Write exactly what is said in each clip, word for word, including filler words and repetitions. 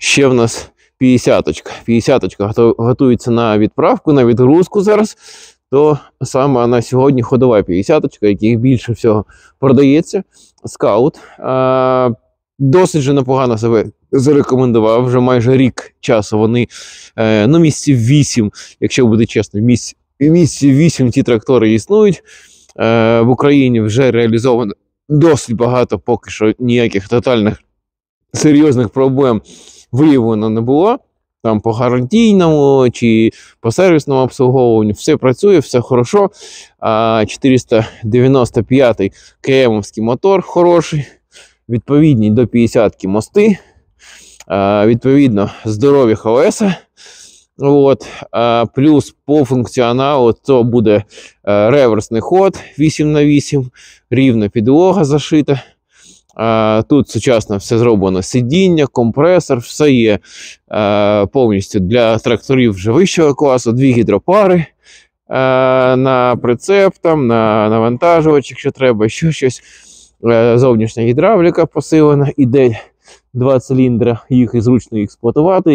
ще в нас п'ятдесяточка. п'ятдесяточка готується на відправку, на відгрузку зараз. То саме на сьогодні ходова п'ятдесяточка, яких більше всього продається. Скаут. А, досить же непогано себе зарекомендував. Вже майже рік часу вони, е, ну місяців вісім, якщо буде чесно, місяців місяців вісім ті трактори існують. Е, в Україні вже реалізовано досить багато, поки що ніяких тотальних серйозних проблем виявлено не було. Там по гарантійному чи по сервісному обслуговуванню все працює, все хорошо. А чотириста дев'яносто п'ятий КМ-овський мотор хороший, відповідні до п'ятдесятки мости, а, відповідно здорові колеса. От. А, плюс по функціоналу то буде а, реверсний ход вісім на вісім, рівна підлога зашита. А, тут сучасно все зроблено, сидіння, компресор, все є а, повністю для тракторів вже вищого класу, дві гідропари а, на прицеп, там, на навантажувач, якщо треба, ще щось. А, зовнішня гідравліка посилена, іде два циліндри, їх і зручно експлуатувати,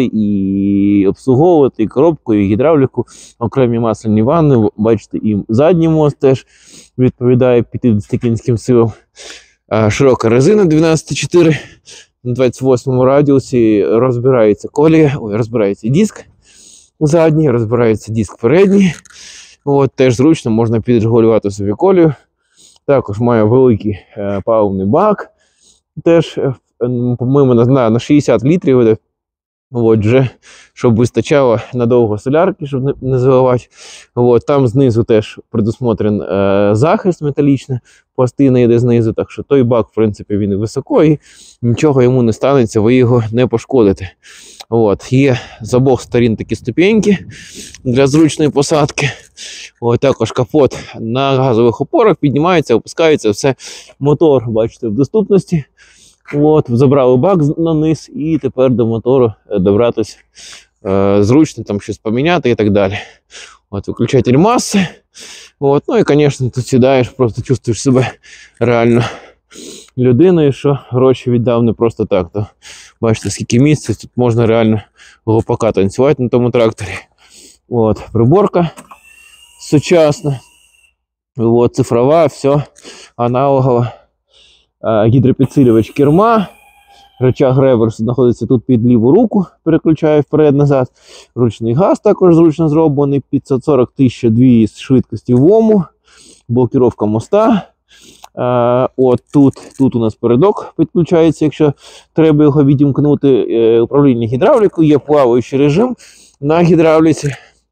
і обслуговувати, і коробку, і гідравліку, окремі масляні ванни, бачите, і задній мост теж відповідає п'ятдесят кінським силам. Широка резина дванадцять чотири на двадцять восьмому радіусі, розбирається колія, ой, розбирається диск задній, розбирається диск передній. От, теж зручно, можна підрегулювати собі колію. Також має великий е, паливний бак, теж, е, по-моєму, на, на шістдесят літрів іде. От, вже, щоб вистачало надовго солярки, щоб не, не заливати. От, там знизу теж предусмотрен е, захист металічний, пластина йде знизу, так що той бак, в принципі, він і високо, і нічого йому не станеться, ви його не пошкодите. От, є з обох сторін такі ступеньки для зручної посадки. От, також капот на газових опорах піднімається, опускається, все. Мотор, бачите, в доступності. От, забрали бак на низ, і тепер до мотору добратися е, зручно, там щось поміняти і так далі. От, виключатель маси. От, ну і, звісно, тут сідаєш, просто чувствуєш себе реально людиною, що гроші віддав не просто так. То бачите, скільки місця, тут можна реально гопака танцювати на тому тракторі. От, приборка сучасна. От, цифрова, все аналогово. Гідропідсилювач керма, рычаг реверсу знаходиться тут під ліву руку, переключає вперед-назад. Ручний газ також зручно зроблений, п'ятсот сорок тисяч дві швидкості в ому, блокіровка моста. А, от тут, тут у нас передок підключається, якщо треба його відімкнути. Е, управління гідравлікою, є плаваючий режим на гідравліці.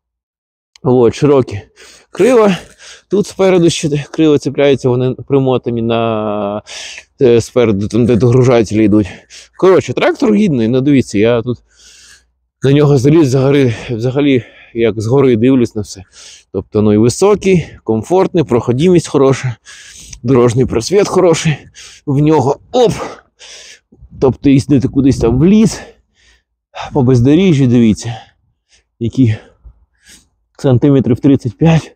От, широкі крила. Тут спереду ще крила цепляються, вони примотані на спереду, там де догружателі йдуть. Коротше, трактор гідний, ну дивіться, я тут на нього заліз згори, взагалі, як згори дивлюсь на все. Тобто, ну і високий, комфортний, проходимість хороша, дорожній просвіт хороший в нього. Оп! Тобто, їздити кудись там в ліс, по бездоріжжі, дивіться, які сантиметрів тридцять п'ять.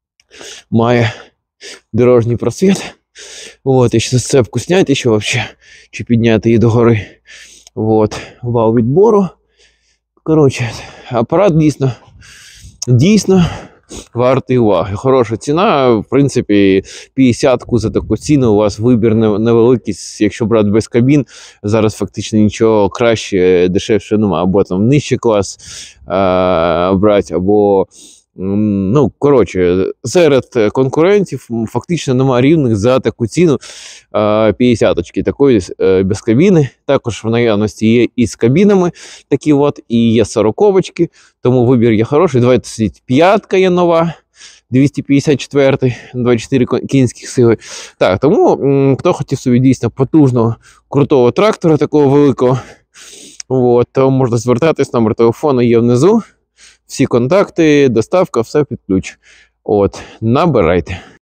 Має дорожній просвіт. От, і ще сцепку зняти, ще вообще, чи підняти її догори. От, вал відбору. Коротше, апарат дійсно, дійсно вартий уваги. Хороша ціна, в принципі, п'ятдесятку за таку ціну у вас вибір невеликий, якщо брати без кабін. Зараз фактично нічого краще, дешевше немає. Або там нижчий клас а, брати, або ну, коротше, серед конкурентів фактично немає рівних за таку ціну п'ятдесяточки, такої без кабіни. Також в наявності є і з кабінами такі от, і є сороковочки, тому вибір є хороший. Давайте сидіть, п'ятка є нова, двісті п'ятдесят чотири, двадцять чотири кінських сили. Так, тому хто хотів собі дійсно потужного, крутого трактора, такого великого, от, то можна звертатись, номер телефону є внизу. Всі контакти, доставка, все під ключ. От, набирайте.